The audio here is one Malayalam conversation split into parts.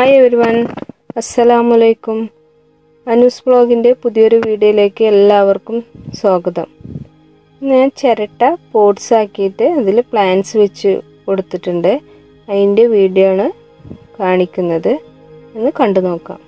ഹായ് എവരിവൺ, അസ്സലാമലൈക്കും. അനൂസ് വ്ളോഗിൻ്റെ പുതിയൊരു വീഡിയോയിലേക്ക് എല്ലാവർക്കും സ്വാഗതം. ഞാൻ ചിരട്ട പോട്ട്സ് ആക്കിയിട്ട് അതിൽ പ്ലാന്റ്സ് വെച്ച് കൊടുത്തിട്ടുണ്ട്. അതിൻ്റെ വീഡിയോ ആണ് കാണിക്കുന്നത്. ഒന്ന് കണ്ടു നോക്കാം.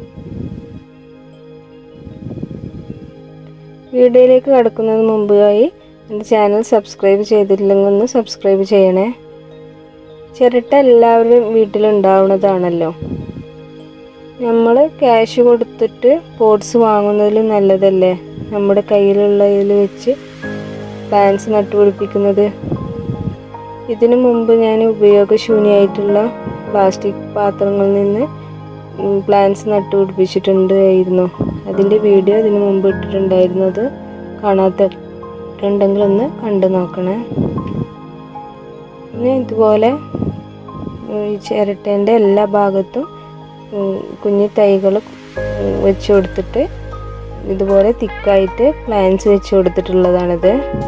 വീഡിയോയിലേക്ക് കടക്കുന്നതിന് മുമ്പായി എൻ്റെ ചാനൽ സബ്സ്ക്രൈബ് ചെയ്തിട്ടില്ലെങ്കിൽ ഒന്ന് സബ്സ്ക്രൈബ് ചെയ്യണേ. ചിരട്ട എല്ലാവരും വീട്ടിലുണ്ടാവുന്നതാണല്ലോ. നമ്മൾ ക്യാഷ് കൊടുത്തിട്ട് പോട്ട്സ് വാങ്ങുന്നതിലും നല്ലതല്ലേ നമ്മുടെ കയ്യിലുള്ളതിൽ വെച്ച് പ്ലാന്റ്സ് നട്ടുപിടിപ്പിക്കുന്നത്. ഇതിനു മുമ്പ് ഞാൻ ഉപയോഗശൂന്യമായിട്ടുള്ള പ്ലാസ്റ്റിക് പാത്രങ്ങളിൽ നിന്ന് പ്ലാന്റ്സ് നട്ടുപിടിപ്പിച്ചിട്ടുണ്ടായിരുന്നു. അതിൻ്റെ വീഡിയോ ഇതിനു മുമ്പ് ഇട്ടിട്ടുണ്ടായിരുന്നത് കാണാത്തവരുണ്ടെങ്കിൽ ഒന്ന് കണ്ടു നോക്കണേ. പിന്നെ ഇതുപോലെ ഈ ചിരട്ടേൻ്റെ എല്ലാ ഭാഗത്തും കുഞ്ഞു തൈകൾ വെച്ച് കൊടുത്തിട്ട് ഇതുപോലെ തിക്കായിട്ട് പ്ലാന്റ്സ് വെച്ച് കൊടുത്തിട്ടുള്ളതാണിത്.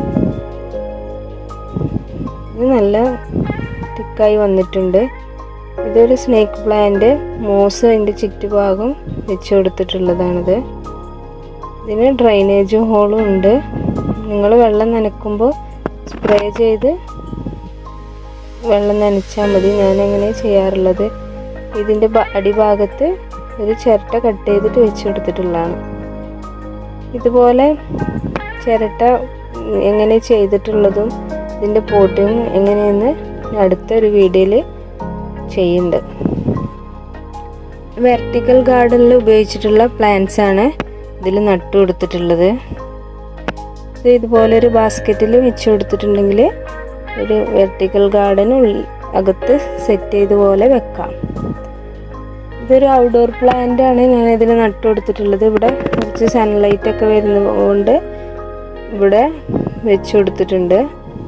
ഇത് നല്ല തിക്കായി വന്നിട്ടുണ്ട്. ഇതൊരു സ്നേക്ക് പ്ലാന്റ് മോസ് അതിൻ്റെ ചുറ്റുഭാഗം വെച്ച് കൊടുത്തിട്ടുള്ളതാണിത്. ഇതിന് ഡ്രൈനേജ് ഹോളും ഉണ്ട്. നിങ്ങൾ വെള്ളം നനയ്ക്കുമ്പോൾ സ്പ്രേ ചെയ്ത് വെള്ളം നനച്ചാൽ മതി. ഞാനങ്ങനെ ചെയ്യാറുള്ളത്. ഇതിൻ്റെ അടിഭാഗത്ത് ഒരു ചിരട്ട കട്ട് ചെയ്തിട്ട് വെച്ച് കൊടുത്തിട്ടുള്ളതാണ്. ഇതുപോലെ ചിരട്ട എങ്ങനെ ചെയ്തിട്ടുള്ളതും ഇതിൻ്റെ പോട്ടും എങ്ങനെയെന്ന് അടുത്തൊരു വീഡിയോയിൽ ചെയ്യുന്നുണ്ട്. വെർട്ടിക്കൽ ഗാർഡനിൽ ഉപയോഗിച്ചിട്ടുള്ള പ്ലാന്റ്സ് ആണ് ഇതിൽ നട്ടു കൊടുത്തിട്ടുള്ളത്. ഇതുപോലെ ഒരു ബാസ്ക്കറ്റിൽ വെച്ച് കൊടുത്തിട്ടുണ്ടെങ്കിൽ ഒരു വെർട്ടിക്കൽ ഗാർഡൻ അകത്ത് സെറ്റ് ചെയ്ത പോലെ വെക്കാം. ഇതൊരു ഔട്ട്ഡോർ പ്ലാന്റ് ആണ് ഞാനിതിൽ നട്ടു കൊടുത്തിട്ടുള്ളത്. ഇവിടെ കുറച്ച് സൺലൈറ്റ് ഒക്കെ വരുന്നതുകൊണ്ട് ഇവിടെ വെച്ച് കൊടുത്തിട്ടുണ്ട്.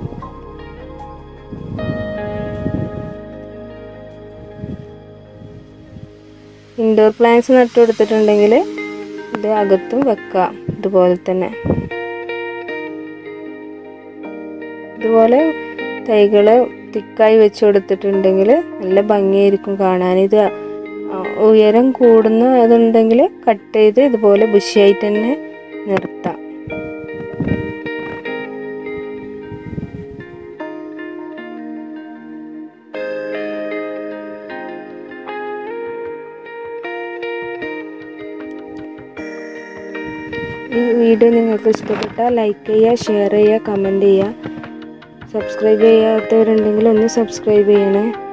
ഇൻഡോർ പ്ലാന്റ്സ് നട്ടു കൊടുത്തിട്ടുണ്ടെങ്കിൽ ഇത് അകത്തും വെക്കാം. ഇതുപോലെ തന്നെ ഇതുപോലെ തൈകൾ തിക്കായി വെച്ച് കൊടുത്തിട്ടുണ്ടെങ്കിൽ നല്ല ഭംഗിയായിരിക്കും കാണാൻ. ഇത് ഉയരം കൂടുന്ന അതുണ്ടെങ്കിൽ കട്ട് ചെയ്ത് ഇതുപോലെ ബുഷിയായിട്ട് തന്നെ നിർത്താം. ഈ വീഡിയോ നിങ്ങൾക്ക് ഇഷ്ടപ്പെട്ടാൽ ലൈക്ക് ചെയ്യുക, ഷെയർ ചെയ്യുക, കമൻറ്റ് ചെയ്യുക. സബ്സ്ക്രൈബ് ചെയ്യാത്തവരുണ്ടെങ്കിൽ ഒന്ന് സബ്സ്ക്രൈബ് ചെയ്യണേ.